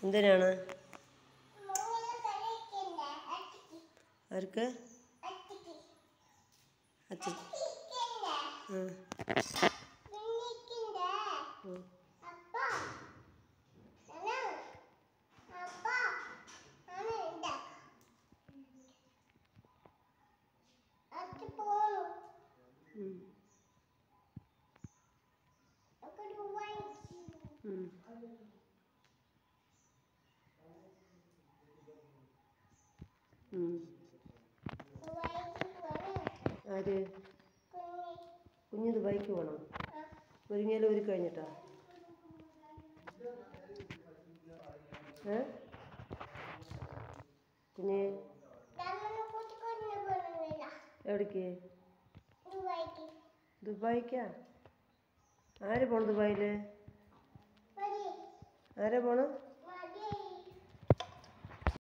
എന്തിനാണ്? ആർക്ക്? അച്ഛൻ. ആര്? കുഞ്ഞ് ദുബായിക്ക് പോകണം. ഒരുങ്ങിയാലും ഒരു കഴിഞ്ഞിട്ടാ. കുഞ്ഞ് എവിടേക്ക്? ദുബായിക്കാ? ആര് പോണം ദുബായിൽ? ആരാ പോണം?